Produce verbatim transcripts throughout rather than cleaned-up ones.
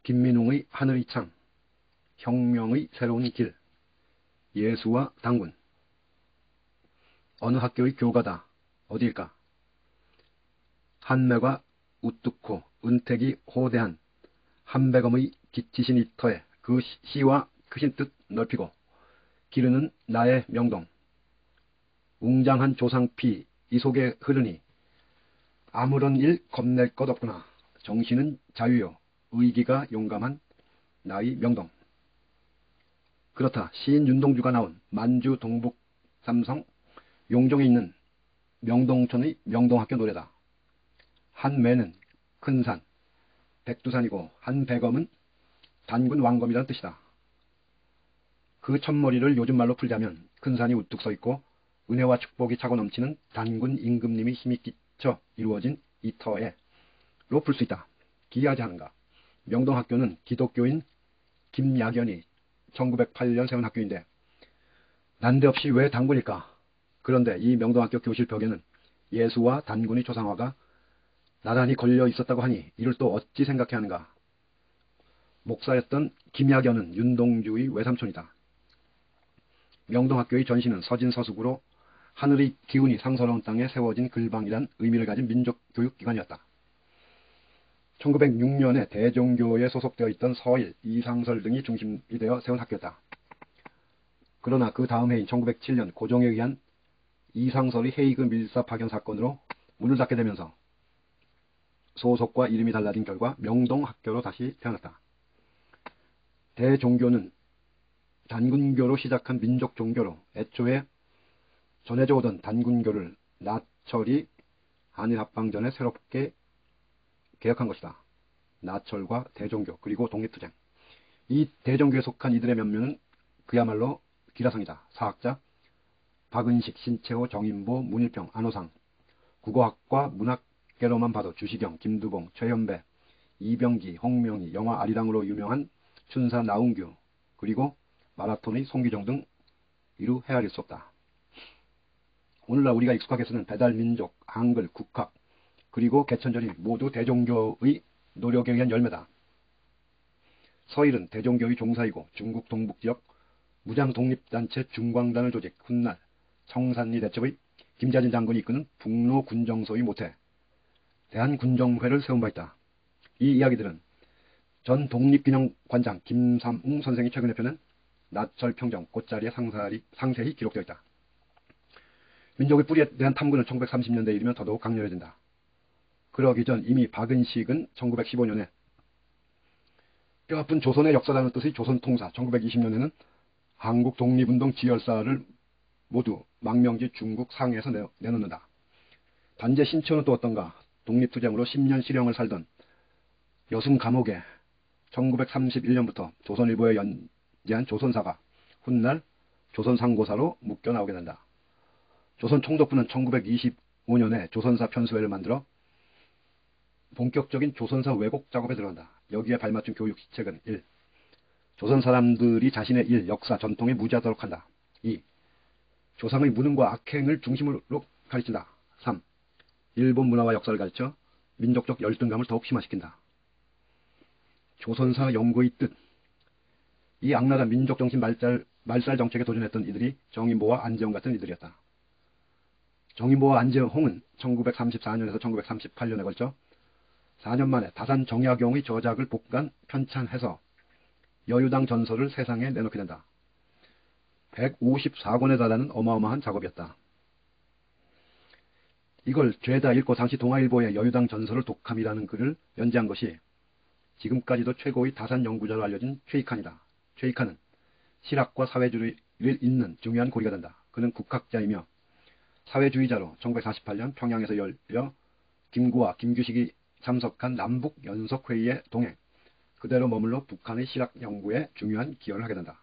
김민웅의 하늘의 창, 혁명의 새로운 길, 예수와 단군. 어느 학교의 교가다. 어디일까? 한매가 우뚝고 은택이 호대한 한백엄의 기치신 이터에 그 시와 크신 뜻 넓히고 기르는 나의 명동. 웅장한 조상피 이 속에 흐르니 아무런 일 겁낼 것 없구나. 정신은 자유요 의기가 용감한 나의 명동. 그렇다. 시인 윤동주가 나온 만주 동북 삼성 용종에 있는 명동촌의 명동학교 노래다. 한매는 큰 산, 백두산이고 한백엄은 단군 왕검이라는 뜻이다. 그 첫머리를 요즘 말로 풀자면 큰 산이 우뚝 서 있고 은혜와 축복이 차고 넘치는 단군 임금님이 힘이 끼쳐 이루어진 이 터에로 풀 수 있다. 기이하지 않은가? 명동학교는 기독교인 김야견이 천구백팔 년 세운 학교인데 난데없이 왜 단군일까? 그런데 이 명동학교 교실 벽에는 예수와 단군의 조상화가 나란히 걸려 있었다고 하니 이를 또 어찌 생각해야 하는가? 목사였던 김야견은 윤동주의 외삼촌이다. 명동학교의 전신은 서진서숙으로 하늘의 기운이 상서로운 땅에 세워진 글방이란 의미를 가진 민족교육기관이었다. 천구백육 년에 대종교에 소속되어 있던 서일, 이상설 등이 중심이 되어 세운 학교였다. 그러나 그 다음 해인 천구백칠 년 고종에 의한 이상설의 헤이그 밀사 파견 사건으로 문을 닫게 되면서 소속과 이름이 달라진 결과 명동학교로 다시 태어났다. 대종교는 단군교로 시작한 민족 종교로 애초에 전해져 오던 단군교를 나철이 한일합방 전에 새롭게 개혁한 것이다. 나철과 대종교 그리고 독립투쟁. 이 대종교에 속한 이들의 면면은 그야말로 기라성이다. 사학자 박은식, 신채호, 정인보, 문일평, 안호상. 국어학과 문학계로만 봐도 주시경, 김두봉, 최현배, 이병기, 홍명희, 영화 아리랑으로 유명한 춘사 나운규 그리고 마라톤의 송기정 등 이루 헤아릴 수 없다. 오늘날 우리가 익숙하게 쓰는 배달민족, 한글, 국학 그리고 개천절이 모두 대종교의 노력에 의한 열매다. 서일은 대종교의 종사이고 중국 동북지역 무장독립단체 중광단을 조직 훗날 청산리 대첩의 김자진 장군이 이끄는 북로군정소의 모태 대한군정회를 세운 바 있다. 이 이야기들은 전 독립기념관장 김삼웅 선생이 최근에 펴낸 나철평정 꽃자리에 상세히, 상세히 기록되어 있다. 민족의 뿌리에 대한 탐구는 천구백삼십 년대에 이르면 더더욱 강렬해진다. 그러기 전 이미 박은식은 천구백십오 년에 뼈아픈 조선의 역사라는 뜻의 조선통사, 천구백이십 년에는 한국 독립운동 지열사를 모두 망명지 중국 상해에서 내, 내놓는다. 단재 신천은 또 어떤가? 독립투쟁으로 십 년 실형을 살던 여순 감옥에 천구백삼십일 년부터 조선일보에 연재한 조선사가 훗날 조선상고사로 묶여 나오게 된다. 조선 총독부는 천구백이십오 년에 조선사 편수회를 만들어 본격적인 조선사 왜곡 작업에 들어간다. 여기에 발맞춘 교육 시책은 일. 조선 사람들이 자신의 일, 역사, 전통에 무지하도록 한다. 이. 조상의 무능과 악행을 중심으로 가르친다. 삼. 일본 문화와 역사를 가르쳐 민족적 열등감을 더욱 심화시킨다. 조선사 연구의 뜻. 이 악랄한 민족정신 말살, 말살 정책에 도전했던 이들이 정인보와 안재홍 같은 이들이었다. 정인보와 안재홍은 천구백삼십사 년에서 천구백삼십팔 년에 걸쳐 사 년 만에 다산 정약용의 저작을 복간 편찬해서 여유당 전설을 세상에 내놓게 된다. 백오십사 권에 달하는 어마어마한 작업이었다. 이걸 죄다 읽고 당시 동아일보의 여유당 전설을 독함이라는 글을 연재한 것이 지금까지도 최고의 다산 연구자로 알려진 최익한이다. 최익한은 실학과 사회주의를 잇는 중요한 고리가 된다. 그는 국학자이며 사회주의자로 천구백사십팔 년 평양에서 열려 김구와 김규식이 참석한 남북연석회의에 동행, 그대로 머물러 북한의 실학 연구에 중요한 기여를 하게 된다.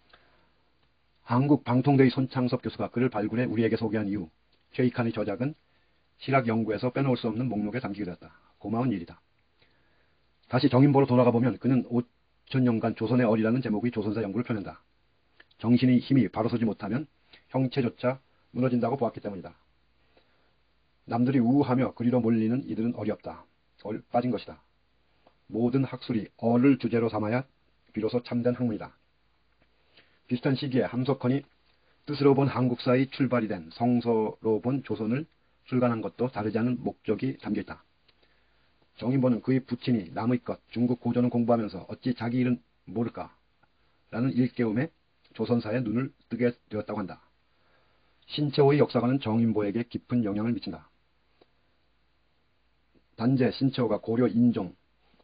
한국 방통대의 손창섭 교수가 그를 발굴해 우리에게 소개한 이후 최익한의 저작은 실학 연구에서 빼놓을 수 없는 목록에 담기게 되었다. 고마운 일이다. 다시 정인보로 돌아가 보면 그는 오천 년간 조선의 어리라는 제목의 조선사 연구를 펴낸다. 정신의 힘이 바로 서지 못하면 형체조차 무너진다고 보았기 때문이다. 남들이 우우하며 그리로 몰리는 이들은 어리없다. 빠진 것이다. 모든 학술이 어를 주제로 삼아야 비로소 참된 학문이다. 비슷한 시기에 함석헌이 뜻으로 본 한국사의 출발이 된 성서로 본 조선을 출간한 것도 다르지 않은 목적이 담겨있다. 정인보는 그의 부친이 남의 것 중국 고전을 공부하면서 어찌 자기 일은 모를까 라는 일깨움에 조선사에 눈을 뜨게 되었다고 한다. 신채호의 역사관은 정인보에게 깊은 영향을 미친다. 단재 신채호가 고려 인종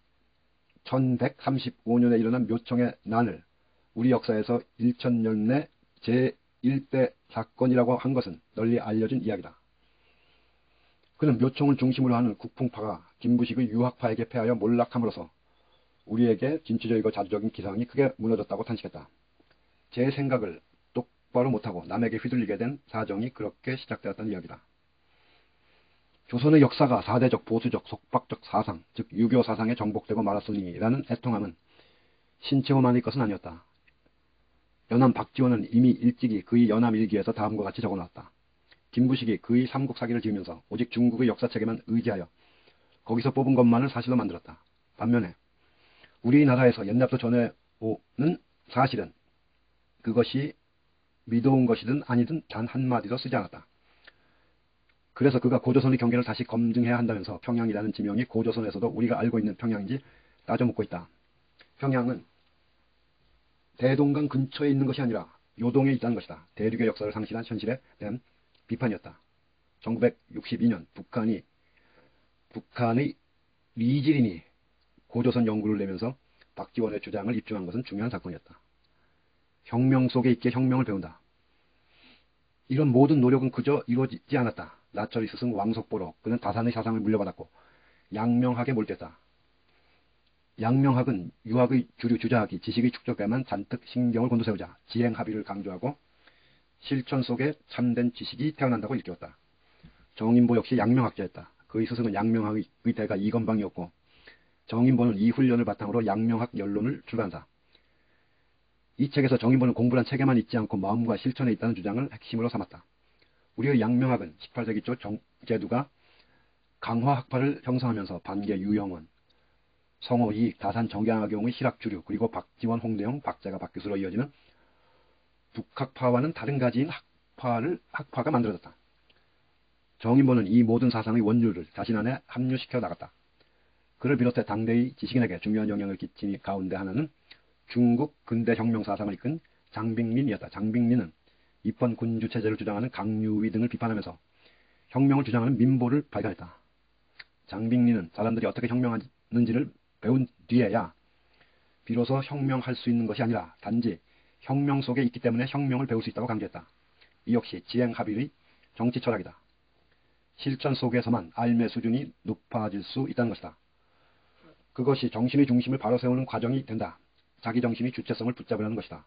천백삼십오 년에 일어난 묘청의 난을 우리 역사에서 일천년 내 제일 대 사건이라고 한 것은 널리 알려진 이야기다. 그는 묘청을 중심으로 하는 국풍파가 김부식의 유학파에게 패하여 몰락함으로써 우리에게 진취적이고 자주적인 기상이 크게 무너졌다고 탄식했다. 제 생각을 똑바로 못하고 남에게 휘둘리게 된 사정이 그렇게 시작되었다는 이야기다. 조선의 역사가 사대적, 보수적, 속박적 사상, 즉 유교 사상에 정복되고 말았으니라는 애통함은 신채호만의 것은 아니었다. 연암 박지원은 이미 일찍이 그의 연암 일기에서 다음과 같이 적어놨다. 김부식이 그의 삼국사기를 지으면서 오직 중국의 역사책에만 의지하여 거기서 뽑은 것만을 사실로 만들었다. 반면에 우리나라에서 옛날부터 전해오는 사실은 그것이 믿어온 것이든 아니든 단 한마디도 쓰지 않았다. 그래서 그가 고조선의 경계를 다시 검증해야 한다면서 평양이라는 지명이 고조선에서도 우리가 알고 있는 평양인지 따져 묻고 있다. 평양은 대동강 근처에 있는 것이 아니라 요동에 있다는 것이다. 대륙의 역사를 상실한 현실에 대한 비판이었다. 천구백육십이 년 북한이 북한의 리지린이 고조선 연구를 내면서 박지원의 주장을 입증한 것은 중요한 사건이었다. 혁명 속에 있게 혁명을 배운다. 이런 모든 노력은 그저 이루어지지 않았다. 나철의 스승 왕석보로 그는 다산의 사상을 물려받았고 양명학에 몰두했다. 양명학은 유학의 주류 주자학이 지식의 축적에만 잔뜩 신경을 곤두세우자 지행합의를 강조하고 실천 속에 참된 지식이 태어난다고 일깨웠다. 정인보 역시 양명학자였다. 그의 스승은 양명학의 대가 이건방이었고 정인보는 이 훈련을 바탕으로 양명학 연론을 출간한다. 이 책에서 정인보는 공부란 책에만 있지 않고 마음과 실천에 있다는 주장을 핵심으로 삼았다. 우리의 양명학은 십팔 세기 초 정제두가 강화학파를 형성하면서 반계 유영원, 성호 이익, 다산 정경학용의 실학주류, 그리고 박지원, 홍대영, 박재가, 박교수로 이어지는 북학파와는 다른 가지인 학파를 학파가 만들어졌다. 정인보는 이 모든 사상의 원류를 자신 안에 합류시켜 나갔다. 그를 비롯해 당대의 지식인에게 중요한 영향을 끼친 가운데 하나는 중국 근대 혁명 사상을 이끈 장빙민이었다. 장빙민은 입헌 군주 체제를 주장하는 강유위 등을 비판하면서 혁명을 주장하는 민보를 발견했다. 장빙민은 사람들이 어떻게 혁명하는지를 배운 뒤에야 비로소 혁명할 수 있는 것이 아니라 단지 혁명 속에 있기 때문에 혁명을 배울 수 있다고 강조했다. 이 역시 지행합의의 정치 철학이다. 실천 속에서만 삶의 수준이 높아질 수 있다는 것이다. 그것이 정신의 중심을 바로 세우는 과정이 된다. 자기 정신이 주체성을 붙잡으려는 것이다.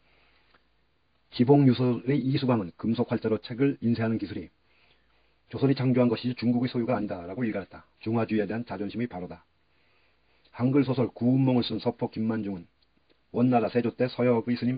지봉유설의 이수광은 금속활자로 책을 인쇄하는 기술이 조선이 창조한 것이지 중국의 소유가 아니다 라고 일갈했다. 중화주의에 대한 자존심이 바로다. 한글 소설 구운몽을 쓴 서포 김만중은 원나라 세조 때 서역의 스님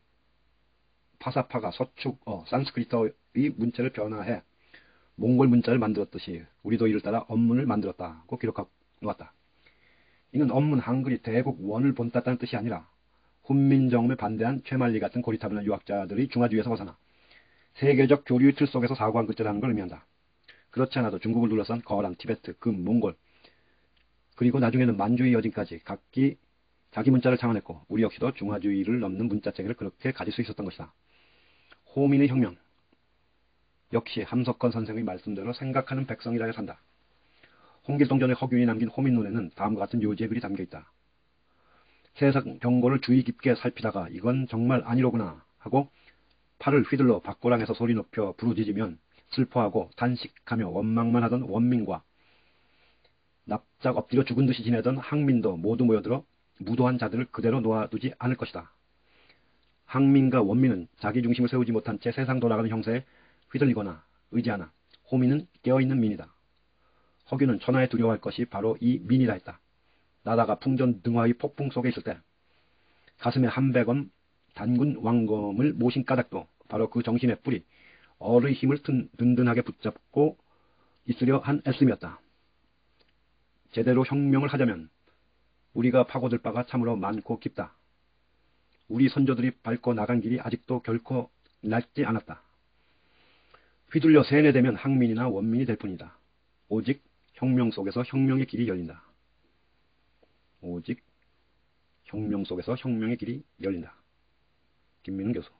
파사파가 서축어 산스크리트의 문체를 변화해 몽골 문자를 만들었듯이 우리도 이를 따라 언문을 만들었다고 기록하고 놓았다. 이는 언문 한글이 대국 원을 본땄다는 뜻이 아니라 훈민정음에 반대한 최만리 같은 고리타분한 유학자들이 중화주의에서 벗어나 세계적 교류의 틀 속에서 사고한 글자라는 걸 의미한다. 그렇지 않아도 중국을 둘러싼 거란, 티베트, 금, 몽골 그리고 나중에는 만주의 여진까지 각기 자기 문자를 창안했고 우리 역시도 중화주의를 넘는 문자체계를 그렇게 가질 수 있었던 것이다. 호민의 혁명 역시 함석헌 선생의 말씀대로 생각하는 백성이라야 산다. 홍길동전의 허균이 남긴 호민론에는 다음과 같은 요지의 글이 담겨있다. 세상 경고를 주의 깊게 살피다가 이건 정말 아니로구나 하고 팔을 휘둘러 밖고랑에서 소리 높여 부르짖으면 슬퍼하고 탄식하며 원망만 하던 원민과 납작 엎드려 죽은 듯이 지내던 항민도 모두 모여들어 무도한 자들을 그대로 놓아두지 않을 것이다. 항민과 원민은 자기 중심을 세우지 못한 채 세상 돌아가는 형세에 휘둘리거나 의지하나 호민은 깨어있는 민이다. 허균은 천하에 두려워할 것이 바로 이 민이라 했다. 나라가 풍전등화의 폭풍 속에 있을 때 가슴에 한백원 단군 왕검을 모신 까닭도 바로 그 정신의 뿌리 얼의 힘을 든든하게 붙잡고 있으려 한 애씀이었다. 제대로 혁명을 하자면 우리가 파고들 바가 참으로 많고 깊다. 우리 선조들이 밟고 나간 길이 아직도 결코 낡지 않았다. 휘둘려 세뇌되면 항민이나 원민이 될 뿐이다. 오직 혁명 속에서 혁명의 길이 열린다. 오직 혁명 속에서 혁명의 길이 열린다. 김민훈 교수.